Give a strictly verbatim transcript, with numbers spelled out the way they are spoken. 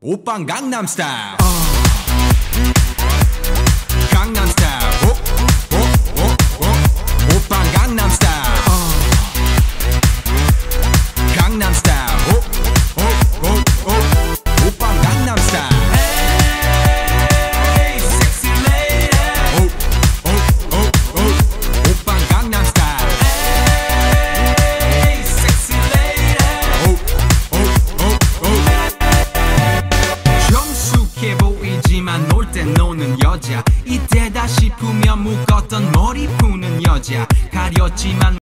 오빤 강남스타일 강남스타일 오오오오 오빤 강남스타일 강남스타일 오오오오 오빤 강남스타일 Hey sexy lady 오오오오 오빤 강남스타일 Hey sexy lady 오오오오 정숙해 보이지만 놀 땐 노는 여자 이때다 싶으면 묶었던 머리 푸는 여자 가렸지만